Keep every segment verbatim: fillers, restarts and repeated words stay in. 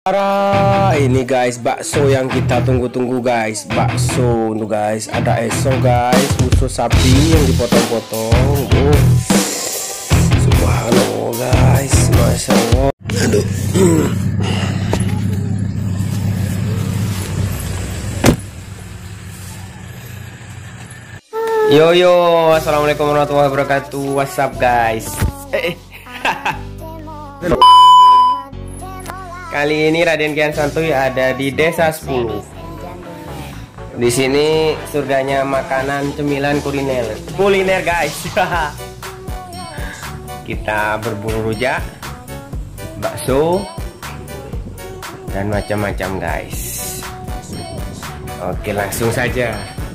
Para ini guys, bakso yang kita tunggu-tunggu guys. Bakso tuh guys, ada eso guys, usus sapi yang dipotong-potong. Oh, subhanallah guys, masya Allah. Aduh. Yo yo, assalamualaikum warahmatullahi wabarakatuh. What's up guys? Eh, Kali ini Raden Kian Santuy ada di Desa sepuluh. Di sini surganya makanan, cemilan, kuliner. Kuliner guys. Kita berburu rujak, bakso, dan macam-macam guys. Oke, langsung saja.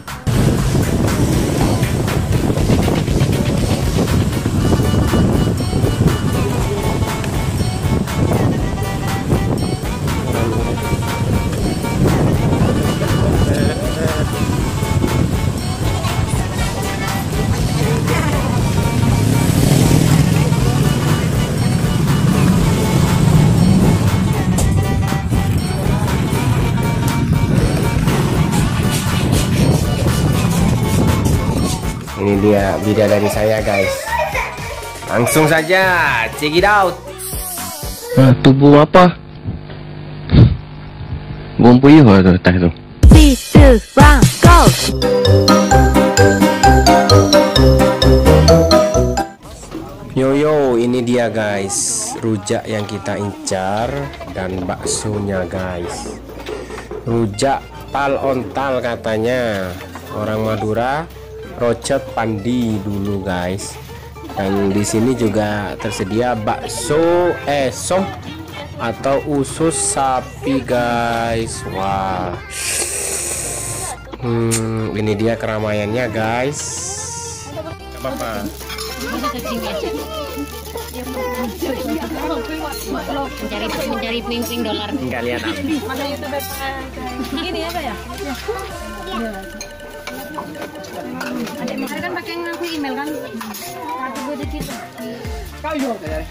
Ini dia bidadari saya guys. Langsung saja, check it out. Nah, tubuh apa? Gompo iyo atau teh tu? three, two, one, go. Yo yo, ini dia guys, rujak yang kita incar dan baksonya guys. Rujak tal on tal katanya orang Madura. Rocet pandi dulu guys. Dan di sini juga tersedia bakso eso atau usus sapi guys. Wah. Hmm, ini dia keramaiannya guys. Apa-apa? mencari mencari puing-puing dolar. Enggak lihat apa. Ini apa ya? Adik Mas kan pakai ngaku email kan? Aku gue di situ. Kau juga ya?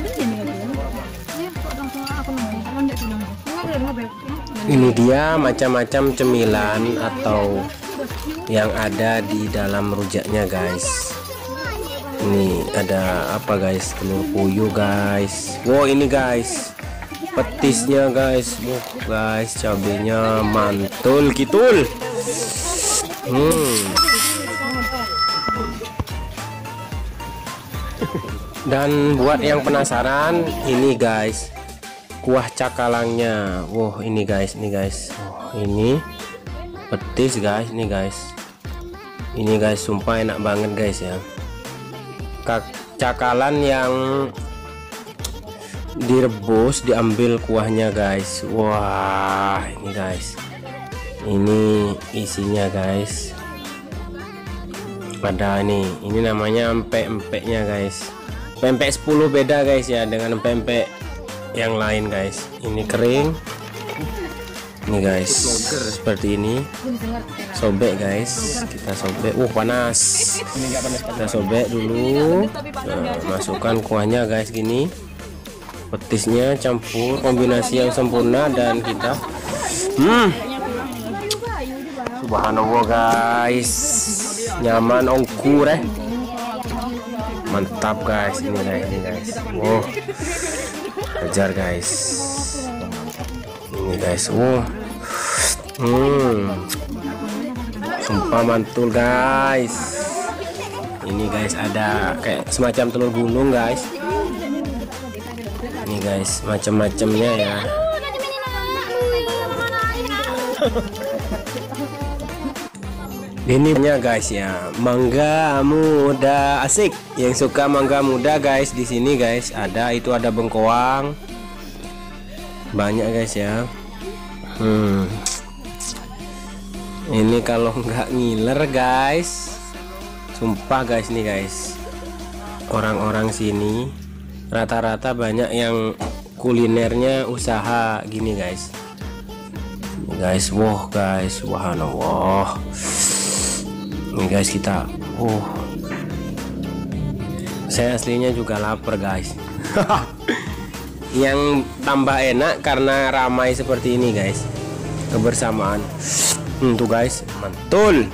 Ini dia macam-macam cemilan atau yang ada di dalam rujaknya guys. Ini ada apa guys? Telur puyuh guys. Wow, ini guys petisnya guys. Wow guys, cabenya mantul kitul. Hmm. Dan buat yang penasaran, ini guys kuah cakalangnya. Wow, ini guys, ini guys. Oh, ini petis guys, ini guys. Ini guys, sumpah enak banget guys ya. Cakalan yang direbus, diambil kuahnya guys. Wah, ini guys. Ini isinya guys. Ada ini, ini namanya empek-empeknya guys. Pempek sepuluh beda guys ya dengan pempek yang lain guys. Ini kering. Ini guys, seperti ini. Sobek guys, kita sobek. Uh, panas. Kita sobek dulu. Nah, masukkan kuahnya guys gini. Petisnya campur, kombinasi yang sempurna dan kita hmm. Subhanallah guys, nyaman ongkur eh. Mantap guys, ini guys, ini guys. Wow, kejar guys. Ini guys, wow. Hmm, sumpah mantul guys. Ini guys ada kayak semacam telur gulung guys. Ini guys, macam-macamnya ya. Ini punya guys ya, mangga muda asik. Yang suka mangga muda guys, di sini guys ada, itu ada bengkoang banyak guys ya. Hmm. Ini kalau nggak ngiler guys, sumpah guys nih guys. Orang-orang sini rata-rata banyak yang kulinernya usaha gini guys. Guys, wow guys, subhanallah. Ini guys kita, oh, saya aslinya juga lapar guys. yang tambah enak karena ramai seperti ini guys, kebersamaan. Hmm, tuh guys, mantul.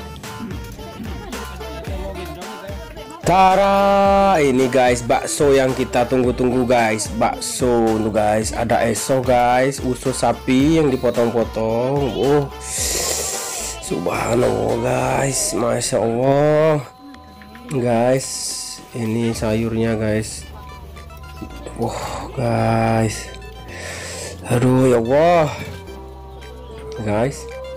Tara, ini guys bakso yang kita tunggu-tunggu guys. Bakso tuh guys, ada eso guys, usus sapi yang dipotong-potong. Oh, subhanallah guys, masya Allah guys. Ini sayurnya guys. Wah guys, aduh ya Allah guys,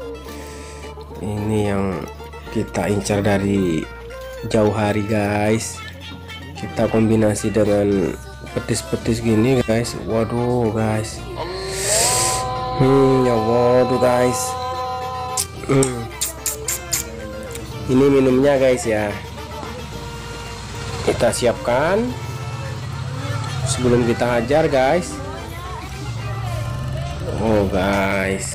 ini yang kita incar dari jauh hari guys. Kita kombinasi dengan petis-petis gini guys. Waduh guys, hmm ya Allah tuh guys. hmm. Ini minumnya guys ya, kita siapkan sebelum kita hajar guys. Oh guys,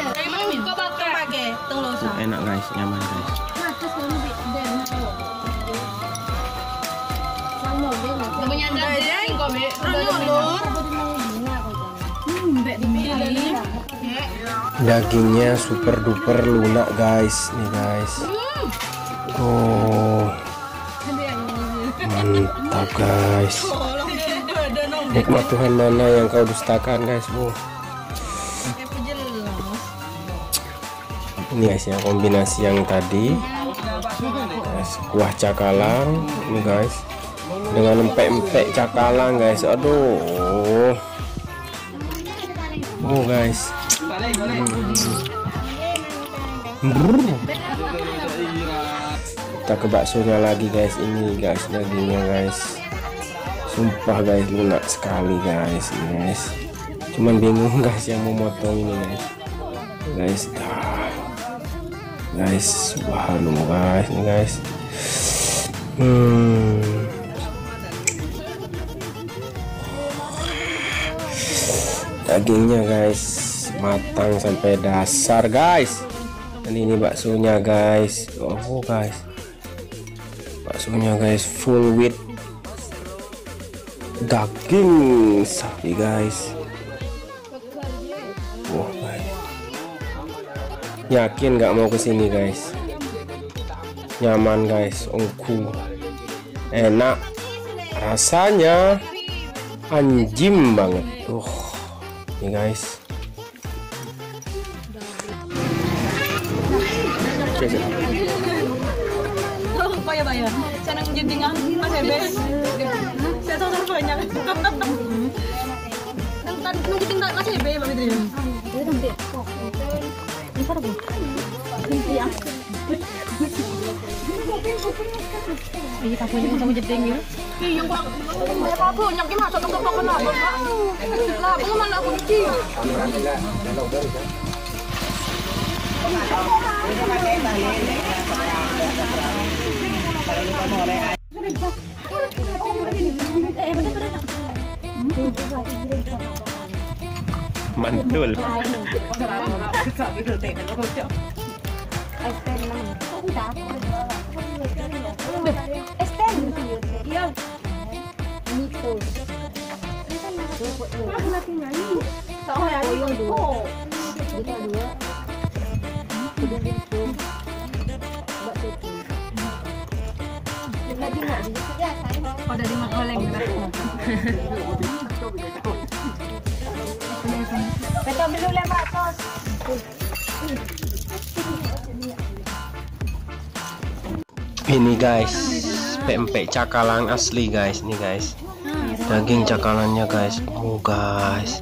enak guys, nyaman guys. Dagingnya super duper lunak guys, nih guys. Oh, mantap guys. Nikmat Tuhan mana yang kau dustakan guys. Bu, ini guys ya, kombinasi yang tadi guys, kuah cakalang ini guys dengan empek-empek cakalang guys. Aduh, oh guys. hmm. Kita ke baksonya lagi guys. Ini guys dagingnya guys, sumpah guys lunak sekali guys. Ini guys, cuman bingung guys yang mau motong ini guys. Guys, ah. Guys, subhanallah guys, ini guys. Hmm. Dagingnya guys matang sampai dasar guys. Dan ini baksonya guys. Oh guys, baksonya guys full with daging sapi guys. Wah guys, yakin nggak mau kesini guys. Nyaman guys, ongku, enak, rasanya anjim banget. Uh, ini guys. Bayar-bayar, saya nang jentingan Mas Hebe. Saya tahu banyak. Nang tan nang jentingan Mas Hebe begitu ya. Itu nanti. Ini apa? Ini ya. Ini tak punya sama jenting ya. Iya, Pak. Ya Pak, banyak ki masuk ke toko kenapa, Pak? Lah, aku mana aku cuci. Mantul. Oh, dari Makoleng. Betul dulu lima ratus. Ini guys, pempek cakalang asli guys. Nih guys, daging cakalannya guys. Oh guys,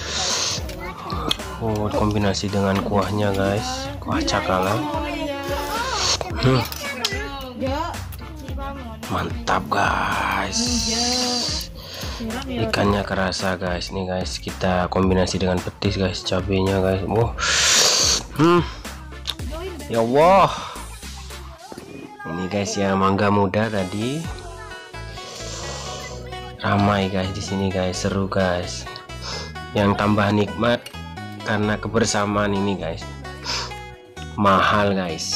oh kombinasi dengan kuahnya guys, kuah cakalang. hmm. Mantap guys, ikannya kerasa guys. Nih guys, kita kombinasi dengan petis guys, cabenya guys. Oh, hmm. Ya Allah, ini guys ya, mangga muda tadi ramai guys di sini guys, seru guys. Yang tambah nikmat karena kebersamaan ini guys. Mahal guys.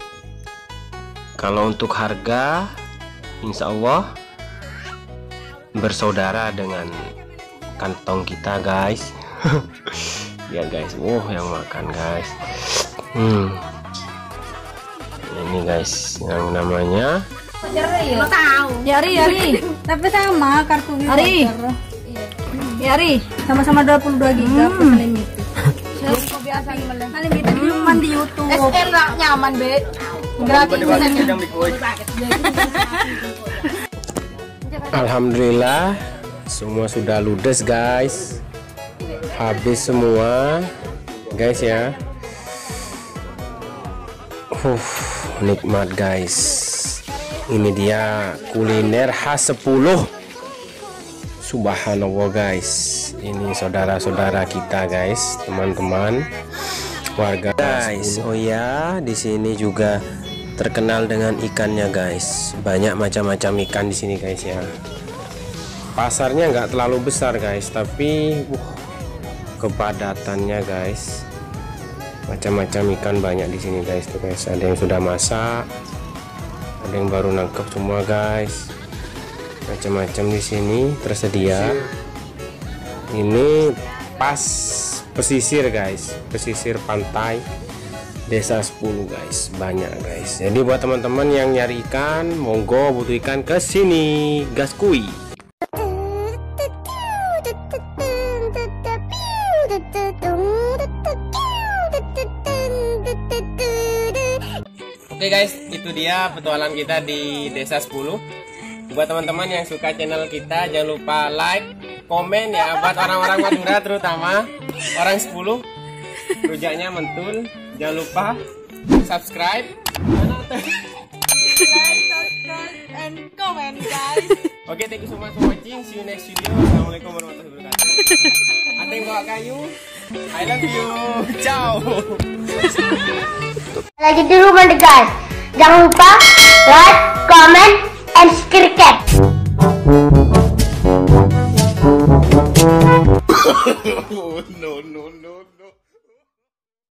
Kalau untuk harga, insya Allah bersaudara dengan kantong kita guys. Lihat guys, wow yang makan guys. Hmm. Ini guys yang namanya Lo tahu. Ya Ari, Ari. Tapi sama kartunya. Ari. Ya Ari, Sama-sama dua puluh dua giga Hmm. plus unlimited. biasa nih malah. Unlimited cuma di YouTube. S L lah nyaman, Be. Gratis. Alhamdulillah semua sudah ludes guys, habis semua guys ya. Uh, nikmat guys. Ini dia kuliner khas sepuluh. Subhanallah guys, ini saudara-saudara kita guys, teman-teman warga guys. Oh ya, di sini juga terkenal dengan ikannya guys. Banyak macam-macam ikan di sini guys ya. Pasarnya nggak terlalu besar guys, tapi uh, kepadatannya guys. Macam-macam ikan banyak di sini guys tuh guys. Ada yang sudah masak, ada yang baru nangkep semua guys. Macam-macam di sini tersedia. Ini pas pesisir guys, pesisir pantai Desa sepuluh guys, banyak guys. Jadi buat teman-teman yang nyari ikan, monggo butuh ikan ke sini, gaskui. Oke guys, itu dia petualang kita di Desa sepuluh. Buat teman-teman yang suka channel kita, jangan lupa like, komen ya. Buat orang-orang Madura terutama orang sepuluh, rujaknya mentul. Jangan lupa subscribe, and comment guys. Oke, thank you so much for watching. See you next video. Assalamualaikum warahmatullahi wabarakatuh. Ada yang bawa kayu? I love you. Ciao. Lagi di rumah deh guys. Jangan lupa like, comment, and subscribe. no, no, no, no.